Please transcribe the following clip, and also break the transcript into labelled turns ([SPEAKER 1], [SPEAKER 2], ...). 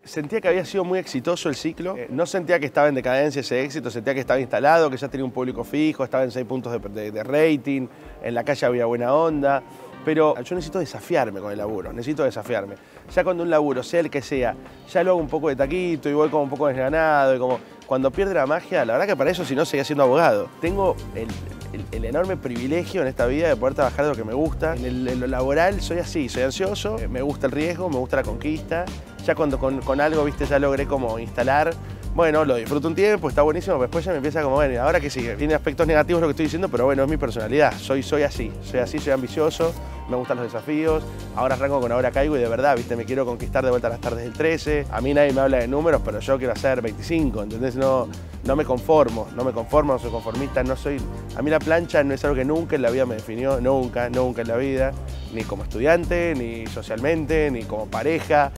[SPEAKER 1] Sentía que había sido muy exitoso el ciclo, no sentía que estaba en decadencia ese éxito, sentía que estaba instalado, que ya tenía un público fijo, estaba en 6 puntos de rating, en la calle había buena onda, pero yo necesito desafiarme con el laburo, necesito desafiarme. Ya cuando un laburo, sea el que sea, ya lo hago un poco de taquito y voy como un poco desganado, y como cuando pierde la magia, la verdad que para eso si no seguía siendo abogado. Tengo el enorme privilegio en esta vida de poder trabajar de lo que me gusta. En lo laboral soy así, soy ansioso, me gusta el riesgo, me gusta la conquista. Ya cuando con algo, viste, ya logré como instalar, bueno, lo disfruto un tiempo, está buenísimo, pero después ya me empieza como, bueno, ¿ahora qué sigue? Tiene aspectos negativos lo que estoy diciendo, pero bueno, es mi personalidad, soy así, soy ambicioso, me gustan los desafíos, ahora arranco con Ahora Caigo y de verdad, viste, me quiero conquistar de vuelta a las tardes del 13, a mí nadie me habla de números, pero yo quiero hacer 25, ¿entendés? No me conformo, no soy conformista, no soy... A mí la plancha no es algo que nunca en la vida me definió, nunca en la vida, ni como estudiante, ni socialmente, ni como pareja.